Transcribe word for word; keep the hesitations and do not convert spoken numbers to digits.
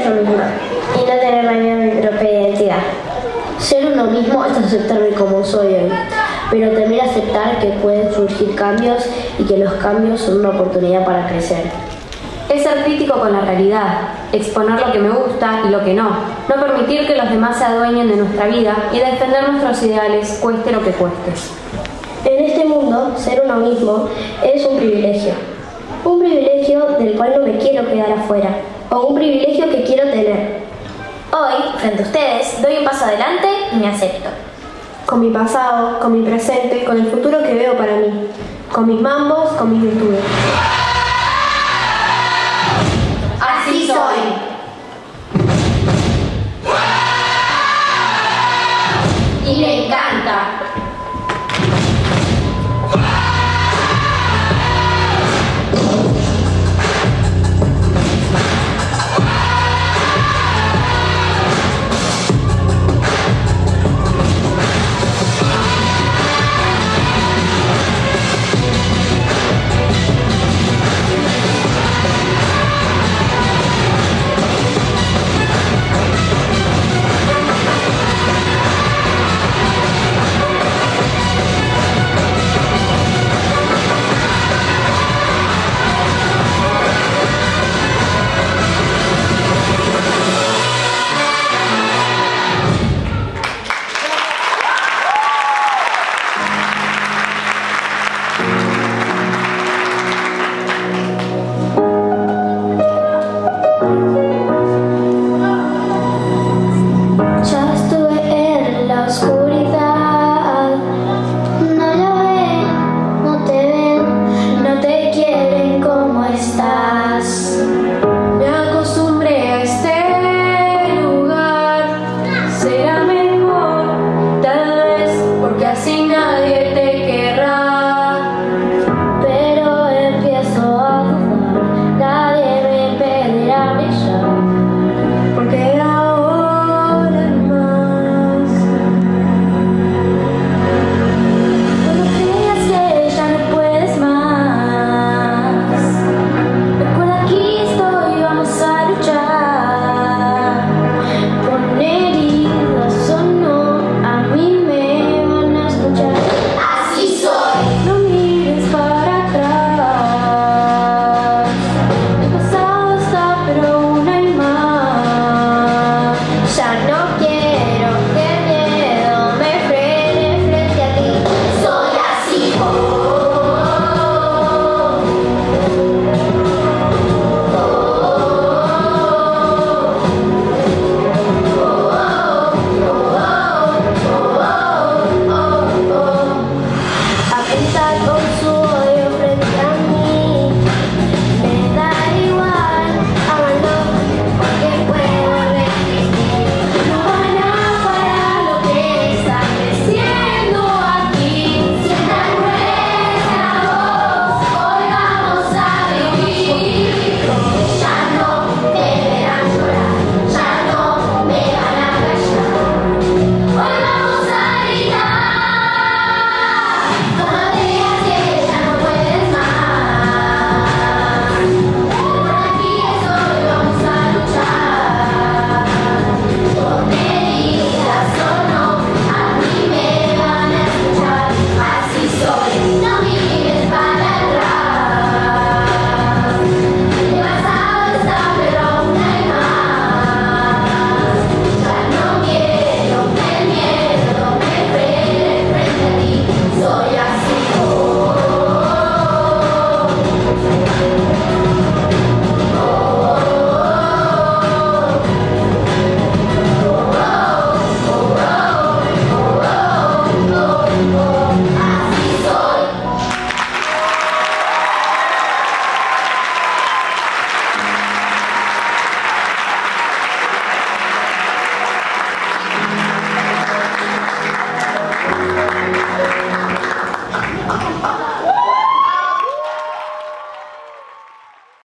yo misma y no tener miedo a mi propia identidad. Ser uno mismo es aceptarme como soy hoy, pero también aceptar que pueden surgir cambios y que los cambios son una oportunidad para crecer. Es ser crítico con la realidad, exponer lo que me gusta y lo que no, no permitir que los demás se adueñen de nuestra vida y defender nuestros ideales, cueste lo que cueste. En este mundo, ser uno mismo es un privilegio. Un privilegio del cual no me quiero quedar afuera, o un privilegio que quiero tener. Hoy, frente a ustedes, doy un paso adelante y me acepto. Con mi pasado, con mi presente, con el futuro que veo para mí. Con mis mambos, con mis virtudes.